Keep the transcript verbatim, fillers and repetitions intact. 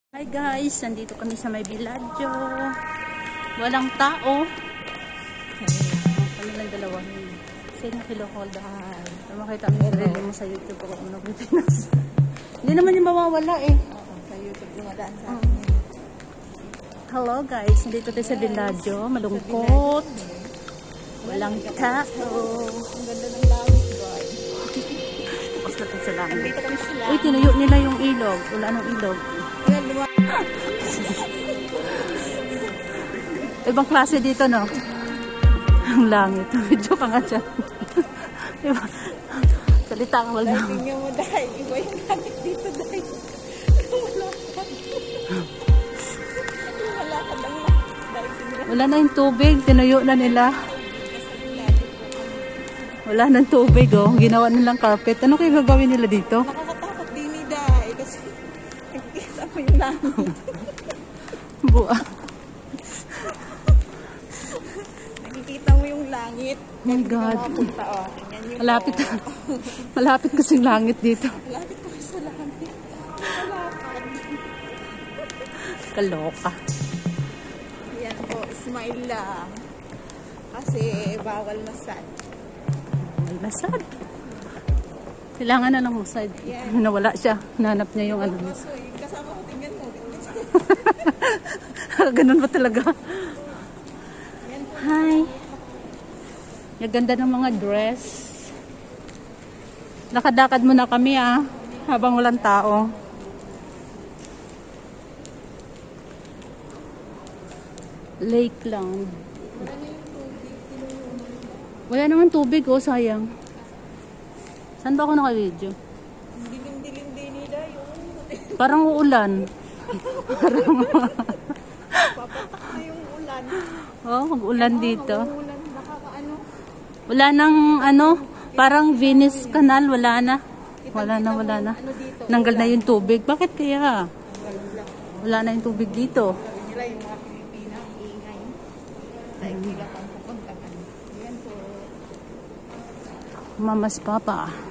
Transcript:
Hi guys, nandito kami sa may Villaggio. Walang tao. Kami lang dalawa. Say na hello, hold on. Makita mo yung sarili mo sa YouTube ako ng Pilipinas. Hindi naman yung mawawala eh. Oo, sa YouTube dumadaan sa akin. Hello guys, nandito tayo sa Villaggio. Malungkot. Walang tao. Ang ganda ng langit, guys. Tapos natin sa langit. Nandito kami sila. Uy, tinuyo nila yung ilog. Wala nang ilog. Ayan, luma. Ibang klase dito, no? Ang langit. Medyo ka nga dyan. Diba? Salita ka wala. Dahil tingnan mo dahil. Iba yung langit dito dahil. Wala ka. Wala ka lang. Wala na yung tubig. Tinuyo na nila. Wala na yung tubig, oh. Ginawa nilang carpet. Ano kayo gagawin nila dito? Nakakatakot din ni dahil. Kasi nakikita mo yung langit. Buwa. Nakikita mo yung langit. Oh my God. Mapunta, oh. Tingnan yung Malapit. Malapit kasing langit dito. Malapit ko sa langit. Malapit. Kaloka. Yan po, smile lang. Kasi bawal masad. Nasad. Kailangan na lang masad. Yeah. Nawala siya. Nanap niya yung ano. Kaso, kasama ko, tingnan mo. Ganun ba talaga? Hi. Ang ganda ng mga dress. Lakad-lakad muna kami ah. Habang walang tao. Lake lang. Wala naman tubig oh, sayang. Saan ba ako naka-video? Dilim-dilim din nila yung... Parang uulan. Parang... Papatak na yung ulan. Oh, mag-ulan dito. Ulan, nakakaano. Wala nang ano, parang Venice Canal, wala na. Wala na, wala na. Nanggal na yung tubig. Bakit kaya? Wala na yung tubig dito. Sabi nila yung mga Pilipina, ingay. Dahil kila pang pupuntahan. Yan po. Mamas Papa.